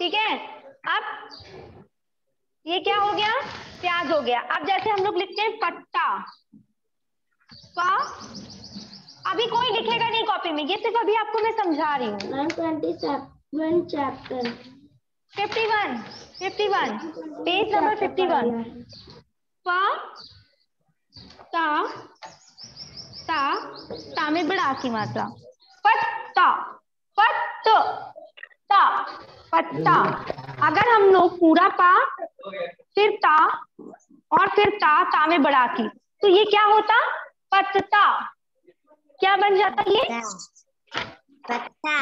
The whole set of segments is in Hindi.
ठीक है। अब ये क्या हो गया, प्याज हो गया। अब जैसे हम लोग लिखते हैं पत्ता, का अभी कोई लिखेगा नहीं कॉपी में, ये सिर्फ अभी आपको मैं समझा रही हूँ। 127 चैप्टर 51 पेज नंबर 51। प ता ता ता में बड़ा की मात्रा, पत्ता पत्त ता पत्ता। अगर हम लोग पूरा पा फिर ता और फिर ता में बड़ा की, तो ये क्या होता, पत्ता। क्या बन जाता ये, पत्ता।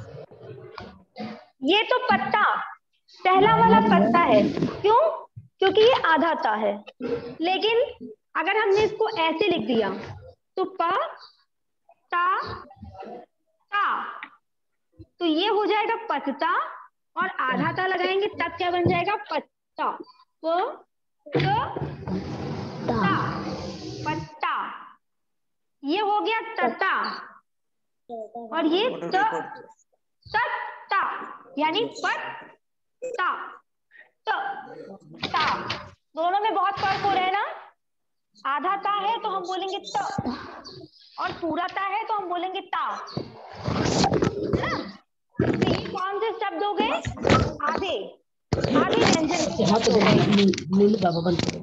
ये तो पत्ता पहला वाला पत्ता है। क्यों, क्योंकि ये आधा ता है। लेकिन अगर हमने इसको ऐसे लिख दिया तो प ता ता, तो ये हो जाएगा पत्ता और आधा ता लगाएंगे तब क्या बन जाएगा, पत्ता। प ता पत्ता, ये हो गया तता। और ये तत्ता यानी पत्ता। ता दोनों में बहुत फर्क हो रहा है ना। आधा ता है तो हम बोलेंगे त, और पूरा ता है तो हम बोलेंगे ता, है ना। तो ये कौन से शब्द हो गए, आधे आधे व्यंजन के शब्द हो गए।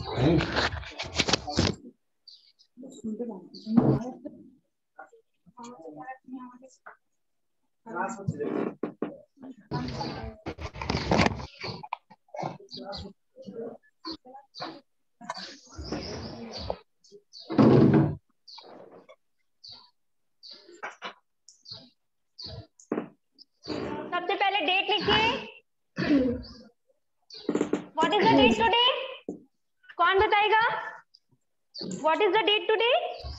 सबसे पहले डेट लिखिए। What is the date today, कौन बताएगा। What is the date today,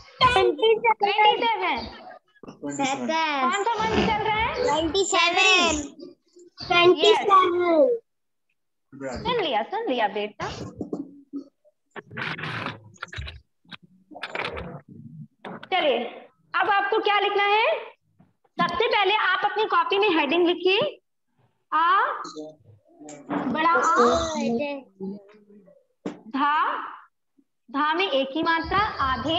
27। कौन सा मंथ चल रहा है, 27। सुन लिया बेटा। चलिए अब आपको क्या लिखना है, सबसे पहले आप अपनी कॉपी में हेडिंग लिखिए। आ बड़ा आ, धा धा में एक ही मात्रा, आधे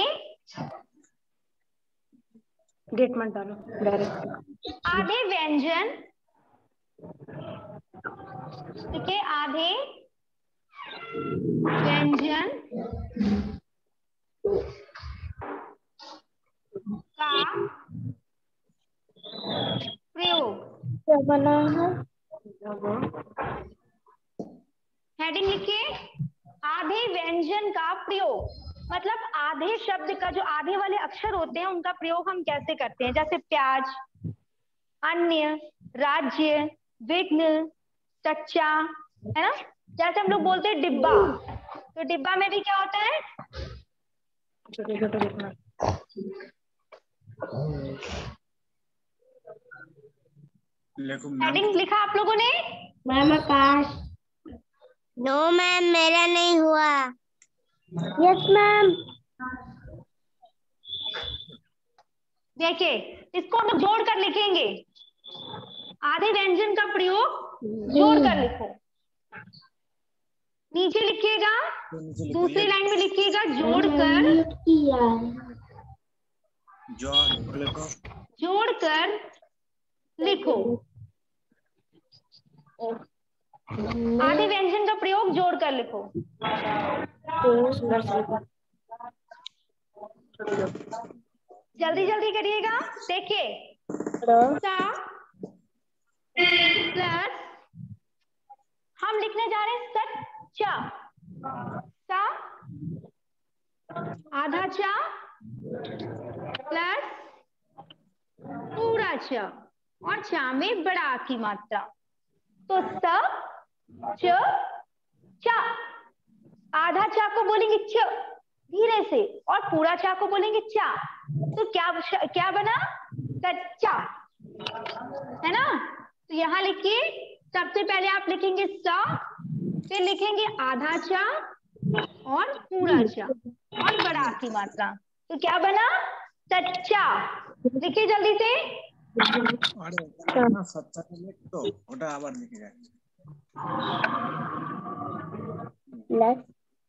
डेट मत डालो डायरेक्ट। आधे व्यंजन, ठीक है, आधे व्यंजन का प्रयोग। क्या बना है, हेडिंग लिखिए, आधे व्यंजन का प्रयोग, मतलब आधे शब्द का जो आधे वाले अक्षर होते हैं उनका प्रयोग हम कैसे करते हैं। जैसे प्याज, अन्य, राज्य, विघ्न, कच्चा, है ना। जैसे हम लोग बोलते हैं डिब्बा, तो डिब्बा में भी क्या होता है, छोटे छोटे लिखना। हेडिंग लिखा आप लोगों ने। मैम पास। नो मैम मेरा नहीं हुआ। Yes ma'am. देखिए इसको हम जोड़ कर लिखेंगे, आधे व्यंजन का प्रयोग जोड़ कर लिखो। नीचे लिखिएगा, दूसरी लाइन में लिखिएगा जोड़कर, जोड़कर लिखो। आधे व्यंजन का प्रयोग जोड़कर लिखो। जल्दी जल्दी करिएगा। देखिए सा प्लस हम लिखने जा रहे हैं सच्चा, सा आधा चा प्लस पूरा चा, और चा में बड़ा की मात्रा, तो स च चा। आधा चा को बोलेंगे च धीरे से, और पूरा चा को बोलेंगे चा, तो क्या बना, कच्चा, है ना। तो यहाँ लिखिए, सबसे पहले आप लिखेंगे सा, फिर लिखेंगे आधा चा और पूरा चा और बड़ा की मात्रा, तो क्या बना, सच्चा। लिखिए जल्दी से, আরে ওখানে না সচ্চাটা লিখ তো ওটা আবার লিখে যাচ্ছে प्लस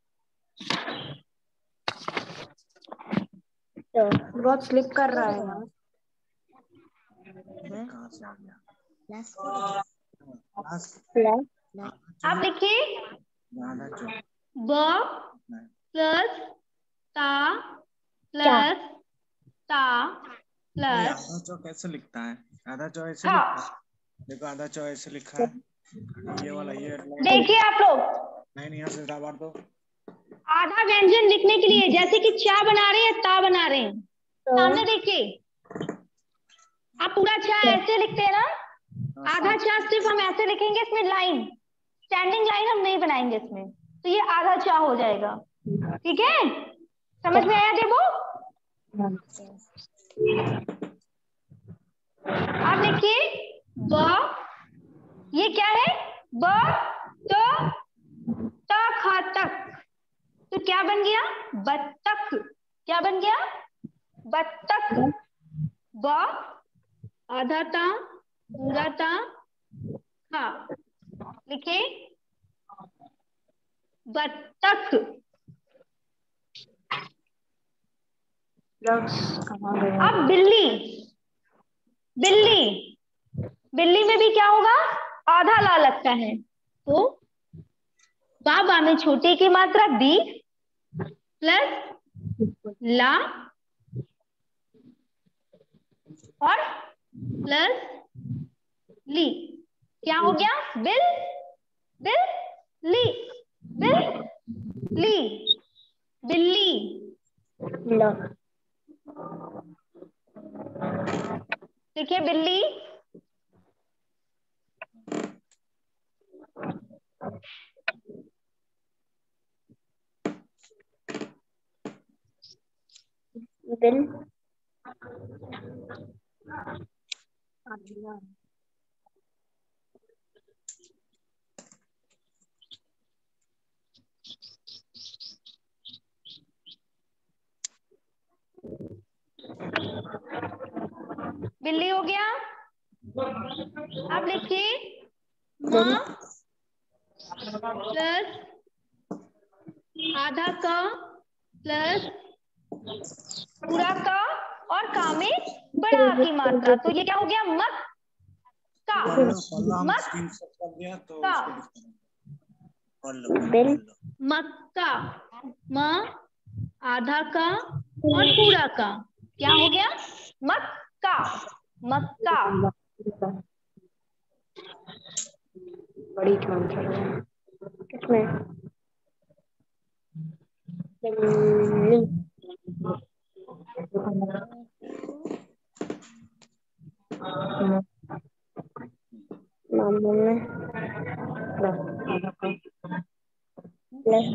तो बहुत स्लिप कर रहा है यार। कहाँ से आ गया प्लस प्लस प्लस आप लिखिए आधा चौक ब प्लस ता प्लस ता नहीं प्लस आधा चौक कैसे लिखता है आधा चौक ऐसे हाँ। लिखता है देखो आधा चौक ऐसे लिखा है ये वाला ये देखिए आप लोग नहीं यहाँ से दबा दो आधा व्यंजन लिखने के लिए जैसे कि चा बना रहे हैं ता बना रहे हैं सामने देखिए आप पूरा चा ऐसे लिखते हैं ना आधा चा सिर्फ हम ऐसे लिखेंगे इसमें लाइन स्टैंडिंग लाइन हम नहीं बनाएंगे इसमें तो ये आधा चा हो जाएगा ठीक है समझ में आया देवो आप लिखिए ब ये क्या है ब तो ता खा तक तो क्या बन गया बत्तख क्या बन गया बत्तख ब आधा ता पूरा ता खा लिखे बत्तख कहाँ गया? अब बिल्ली बिल्ली बिल्ली में भी क्या होगा आधा ला लगता है तो बा में छोटे की मात्रा दी प्लस ला और प्लस ली क्या हो गया बिल बिल ली बिल ली बिल्ली लो देखिए बिल्ली बिल बिल्ली हो गया अब लिखिए माँ प्लस आधा का प्लस पूरा का और का में बड़ा की मात्रा तो ये क्या हो गया मक का मक कर दिया तो का बिल मक्का म आधा का और पूरा का क्या हो गया मक्का मक्का बड़ी काम चल रही है किसमें बिल्ली मामू में प्लस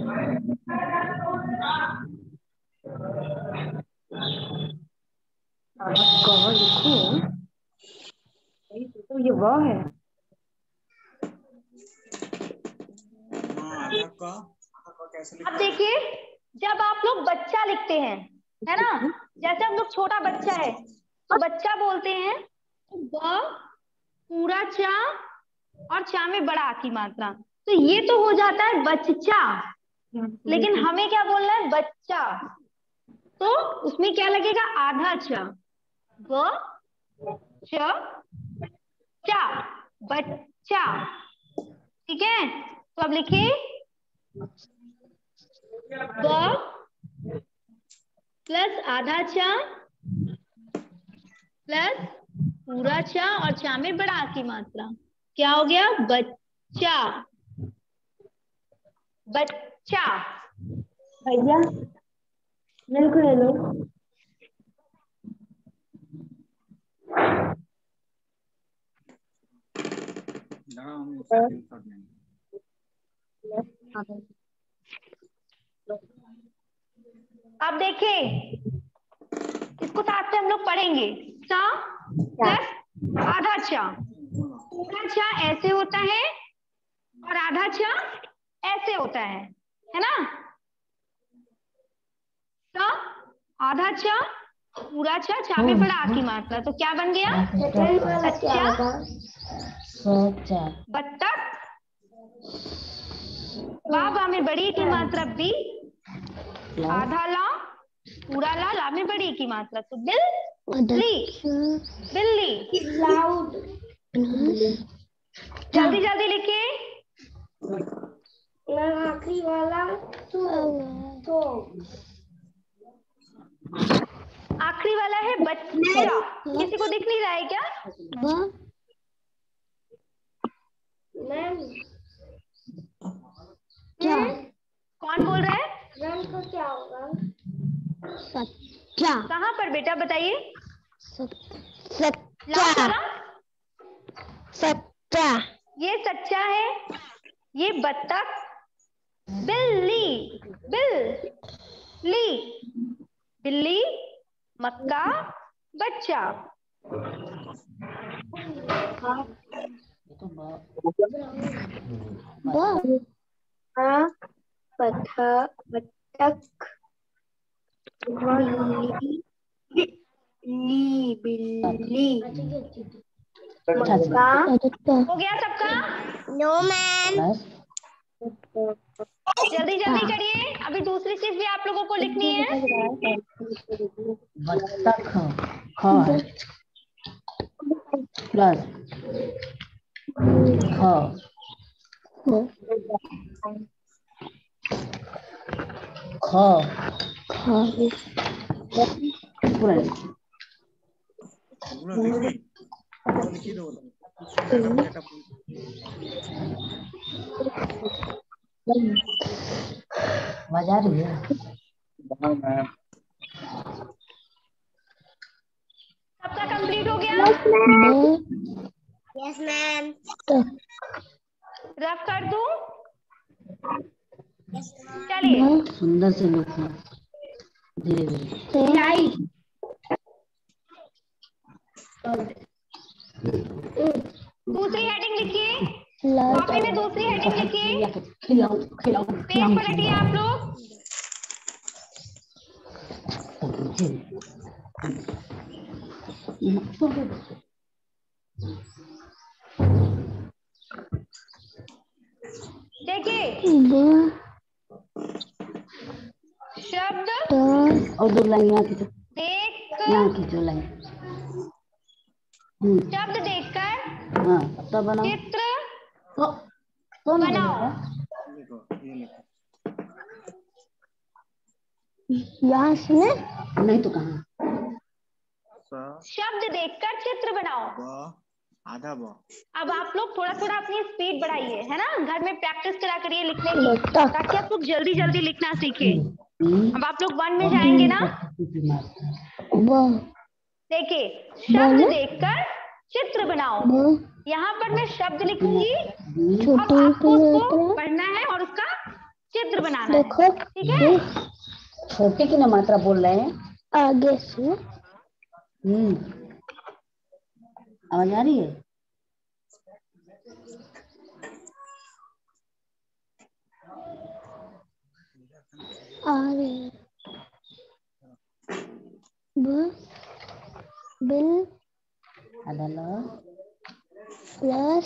कहाँ लिखूं तो ये वह है आधा का कैसे अब देखिए जब आप लोग बच्चा लिखते हैं है ना जैसे हम लोग छोटा बच्चा है तो बच्चा बोलते हैं ब पूरा चा और चा में बड़ा की मात्रा तो ये तो हो जाता है बच्चा लेकिन हमें क्या बोलना है बच्चा तो उसमें क्या लगेगा आधा चा ब चा बच्चा ठीक है तो अब लिखिए ब प्लस आधा चा प्लस पूरा चा और चा में बड़ा की मात्रा क्या हो गया बच्चा बच्चा भैया मिल्क ले लो अब देखिए इसको साथ से हम लोग पढ़ेंगे चा प्लस आधा चा पूरा चा ऐसे होता है और आधा चा ऐसे होता है ना चा आधा चा पूरा छ, छा में बड़ा आ की मात्रा, तो क्या बन गया? सच्चा, सच्चा, बत्तख, बा में बड़ी की मात्रा बी, आधा ला, पूरा ला, ला में बड़ी की मात्रा, तो बिल्ली, बिल्ली। जल्दी जल्दी लिखिए। आखिरी वाला तो आखिरी वाला है बच्चा। किसी को दिख नहीं रहा है क्या? क्या? कौन बोल रहा है? मैम को क्या होगा? सच्चा, कहाँ पर बेटा बताइए? सच्चा, सच्चा, ये सच्चा है, ये बत्तख, बिल्ली, बिल्ली, बिल्ली, मक्का, बच्चा। बत्तख, बिल्ली, मक्का। हो गया सबका? No ma'am. जल्दी जल्दी करिए, अभी दूसरी चीज भी आप लोगों को लिखनी है। बत्तख, ख है, प्लस ख, पूरा लिखी दो बेटा। आवाज आ रही है? सबका कंप्लीट हो गया? Yes ma'am. रफ कर दूं? चलिए। सुंदर से लिखो, धीरे धीरे। लाइट, दूसरी हेडिंग लिखिए, कॉपी में दूसरी हेडिंग लिखिए। पेज पलटिए आप लोग। देखिए, शब्द और दो लाइन यहाँ खींचो, देख, यहाँ खींचो लाइन। शब्द देखकर हाँ, तब बनाओ। चित्र तो बनाओ। ये लिखो। यहाँ से नहीं तो कहाँ? शब्द देखकर चित्र बनाओ। आधा ब। अब आप लोग थोड़ा थोड़ा अपनी स्पीड बढ़ाइए, है ना? घर में प्रैक्टिस करा करिए लिखने की, ताकि आप लोग जल्दी जल्दी लिखना सीखें। अब आप लोग 1 में जाएंगे ना? देखिए, शब्द देखकर चित्र बनाओ। यहाँ पर मैं शब्द लिखूंगी, अब आपको उसको पढ़ना है और उसका चित्र बनाना है। ठीक है? छोटे की ना मात्रा बोल रहे हैं आगे से। आवाज आ रही है? आ रही है। बिल प्लस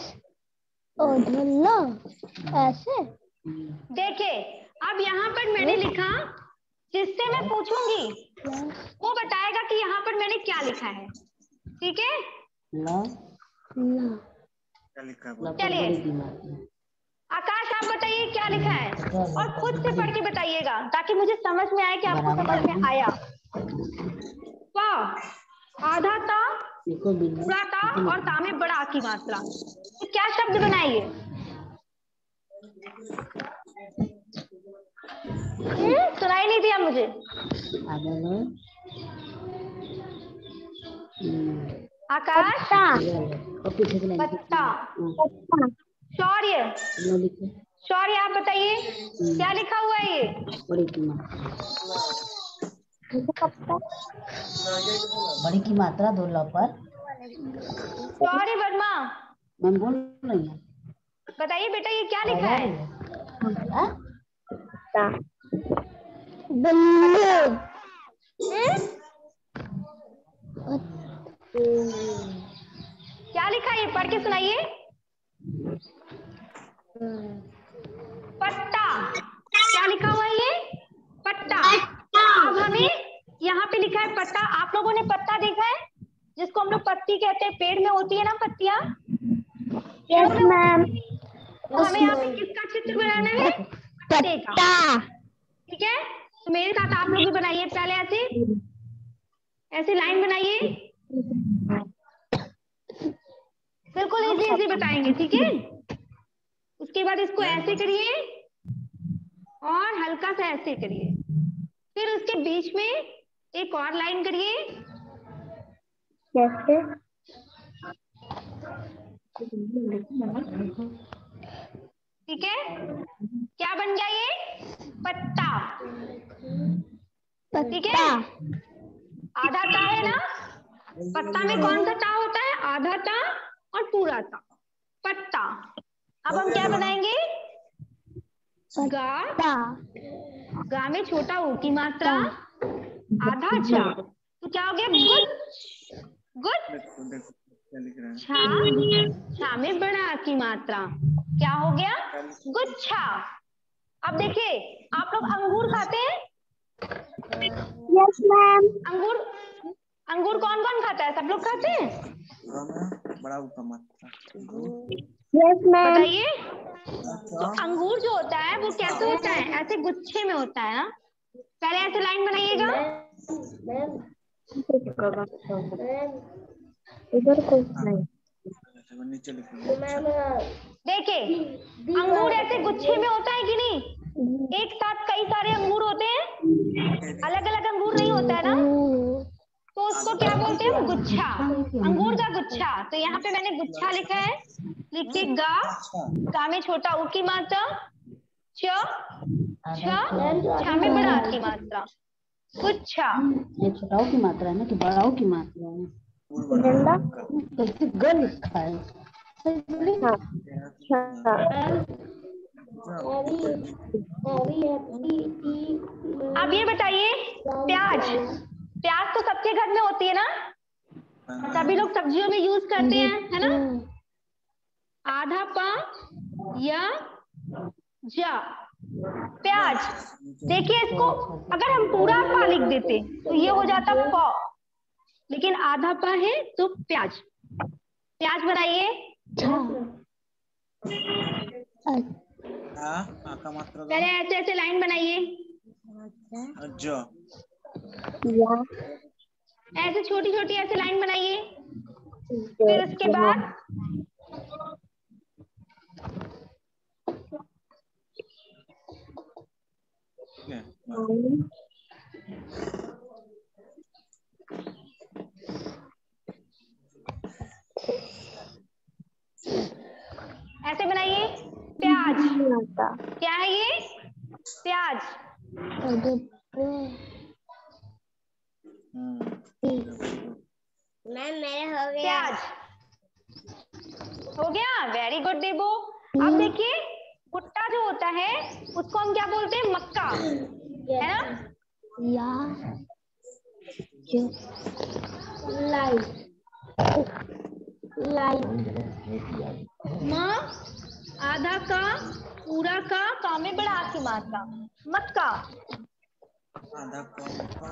ऐसे। देखिए, अब यहाँ पर मैंने लिखा, जिससे मैं पूछूंगी वो बताएगा कि यहाँ पर मैंने क्या लिखा है। ठीक है? क्या लिखा है? चलिए, आकाश आप बताइए क्या लिखा है, और खुद से पढ़ के बताइएगा, ताकि मुझे समझ में आए कि आपको समझ में आया। वाह, आधा था, पूरा था, और ता में बड़ा की मात्रा। तो क्या शब्द बनाइए? सुनाई नहीं दिया मुझे। आकाश, पत्ता, शौर्य, शौर्य आप बताइए क्या लिखा हुआ है ये? बड़ी की मात्रा 2 ल पर। शौर्य वर्मा, मैं बोल रही हूँ, बताइए बेटा ये क्या लिखा है? क्या लिखा है, पढ़ के सुनाइए। पत्ता, क्या लिखा हुआ है ये? पत्ता। अब हमें यहाँ पे लिखा है पत्ता। आप लोगों ने पत्ता देखा है, जिसको हम लोग पत्ती कहते हैं, पेड़ में होती है ना पत्तियां? Yes ma'am. तो हमें यहाँ पे किसका चित्र बनाना है? पत्ते का। ठीक है, तो मेरे साथ आप लोग भी बनाइए। पहले ऐसे लाइन बनाइए, बिल्कुल इजी इजी बताएंगे, ठीक है। उसके बाद इसको ऐसे करिए और हल्का सा ऐसे करिए, फिर उसके बीच में एक और लाइन करिए। कैसे? ठीक है, क्या बन गया ये? पत्ता। ठीक है, आधा ता है ना, पत्ता में कौन सा ता होता है? आधा ता और पूरा ता, पत्ता। अब हम क्या बनाएंगे? गा, गा में छोटा ऊ की मात्रा, आधा चा, तो क्या हो गया? गुच्छ। गुच्छ। देखो देखो क्या लिख रहा है। छा, छा में बड़ा की मात्रा, क्या हो गया? गुच्छा। अब देखिए, आप लोग अंगूर खाते हैं? Yes ma'am. अंगूर, अंगूर कौन कौन खाता है? सब लोग खाते हैं? बड़ा ऊपर मात्रा। Yes ma'am. बताइए। तो अंगूर जो होता है वो कैसे होता है? ऐसे गुच्छे में होता है ना। पहले ऐसे लाइन बनाइएगा। इधर कुछ नहीं। नीचे लिखो। देखिए, अंगूर ऐसे गुच्छे में होता है कि नहीं? एक साथ कई सारे अंगूर होते हैं, अलग अलग अंगूर नहीं होता है ना, तो उसको क्या बोलते हैं हम? गुच्छा, अंगूर का गुच्छा। तो यहाँ पे मैंने गुच्छा लिखा है, लिखिए गा, गा में छोटा ऊ की मात्रा, छ, छा में बड़ा की मात्रा, गुच्छा। ये छोटाओ की मात्रा है ना कि बड़ाओ की मात्रा है? कैसे ग लिखा है? अब ये बताइए, प्याज, प्याज तो सबके घर में होती है ना, सभी लोग सब्जियों में यूज करते हैं, है ना। आधा पा या जा, प्याज। देखिए इसको अगर हम पूरा पा लिख देते तो ये हो जाता प, लेकिन आधा पा है तो प्याज। प्याज बनाइए। का मात्रा पहले ऐसे ऐसे लाइन बनाइए, ऐसे छोटी छोटी ऐसे लाइन बनाइए। फिर उसके बाद ऐसे बनाइए। प्याज, क्या है ये? प्याज। मैम मेरे हो गया। प्याज हो गया, वेरी गुड देबो। अब देखिए, भुट्टा जो होता है उसको हम क्या बोलते हैं? मक्का, है ना। म, आधा का, पूरा का में बड़ा की मात्रा, मक्का। आधा का मक्का।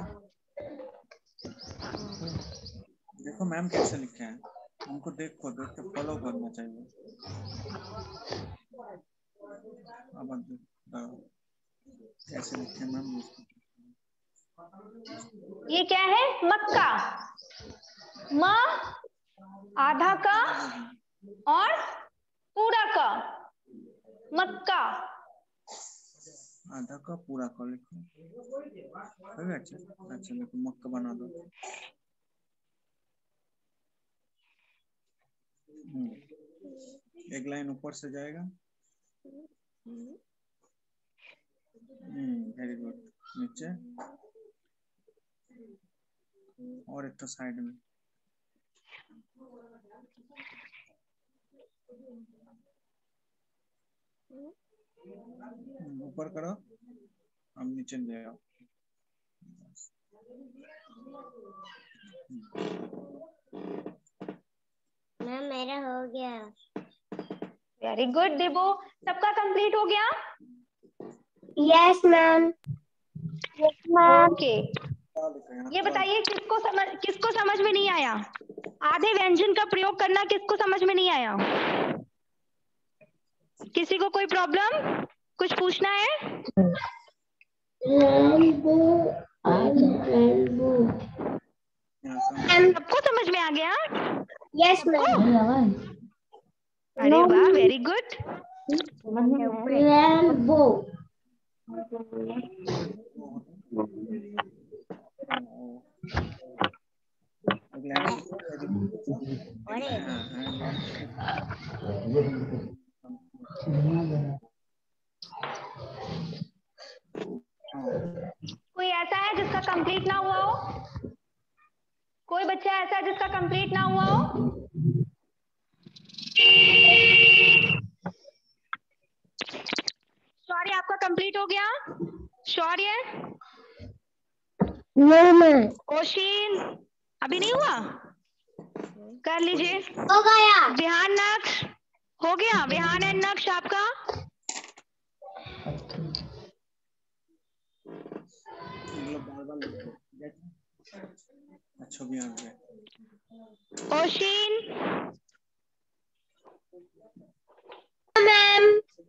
देखो मैम कैसे लिखे हैं, हमको देख के फॉलो करना चाहिए। अब कैसे लिखे मैम? ये क्या है? मक्का। म, आधा का और पूरा का, मक्का। आधा का पूरा का लिखो। अच्छा लिखो, मक्का बना दो। एक लाइन ऊपर से जाएगा। Very good. नीचे और एक तो साइड में। ऊपर करो, हम नीचे ले आओ। मैम मेरा हो गया। वेरी गुड देबो। सबका कंप्लीट हो गया? Yes ma'am. Yes ma'am. Okay, ये बताइए किसको समझ में नहीं आया? आधे व्यंजन का प्रयोग करना किसको समझ में नहीं आया? किसी को कोई प्रॉब्लम? कुछ पूछना है? सबको समझ में आ गया? Yes ma'am. अरे वाह, वेरी गुड। कोई ऐसा है जिसका कंप्लीट ना हुआ हो? कोई बच्चा ऐसा है जिसका कंप्लीट ना हुआ हो? शौर्य, आपका कंप्लीट हो गया? शौर्य? No ma'am. ओशीन, अभी नहीं हुआ? कर लीजिए। हो गया। विहान नक्श हो गया? विहान एंड नक्श आपका? अच्छा भी आ गया। ओशीन? मैम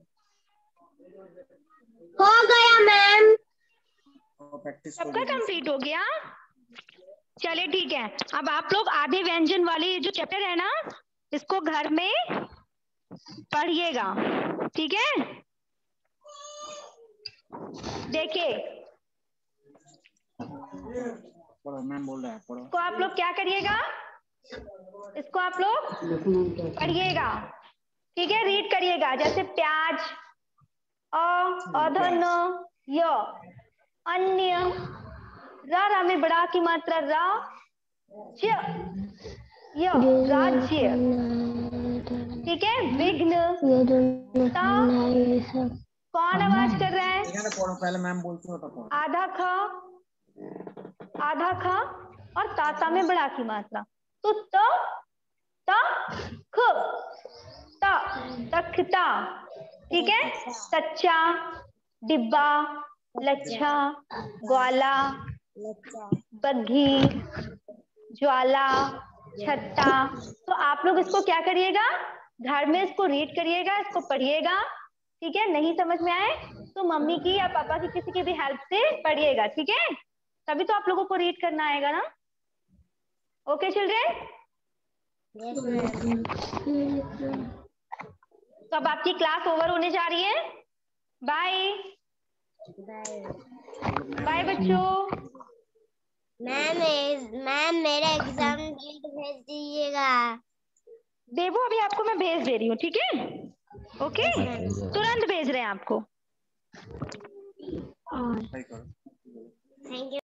हो गया मैम। प्रैक्टिस सबका कंप्लीट हो गया? चलिए ठीक है। अब आप लोग आधे व्यंजन वाली जो चैप्टर है ना, इसको घर में पढ़िएगा, ठीक है? देखिए, पढ़ो, मैम बोल रहा है पढ़ो। इसको आप लोग क्या करिएगा? इसको आप लोग पढ़िएगा, ठीक है? रीड करिएगा। जैसे प्याज, अधन, य, अन्य, रा में बड़ा की मात्रा रा, च, य, राज्य, ठीक है? विघ्न, ता, कौन आवाज कर रहा है? पढ़ो पहले, मैम बोलती हो तो पढ़ो। आधा ख और ताता में बड़ा की मात्रा, तो त, ख, तख्ता, ठीक है? सच्चा, डिब्बा, लच्छा, ग्वाला, बग्घी, ज्वाला, छत्ता। तो आप लोग इसको क्या करिएगा? घर में इसको रीड करिएगा, इसको पढ़िएगा, ठीक है? नहीं समझ में आए तो मम्मी की या पापा की किसी की भी हेल्प से पढ़िएगा, ठीक है? तभी तो आप लोगों को रीड करना आएगा ना। Okay children? तो अब आपकी क्लास ओवर होने जा रही है। बाय बाय बच्चों। मैम मेरा एग्जाम डेट भेज दीजिएगा। देवो, अभी आपको मैं भेज दे रही हूँ, ठीक है? ओके, तुरंत भेज रहे हैं आपको। Thank you.